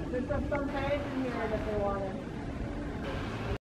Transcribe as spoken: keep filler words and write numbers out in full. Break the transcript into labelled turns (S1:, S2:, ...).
S1: There's some, some tags in here that they wanted.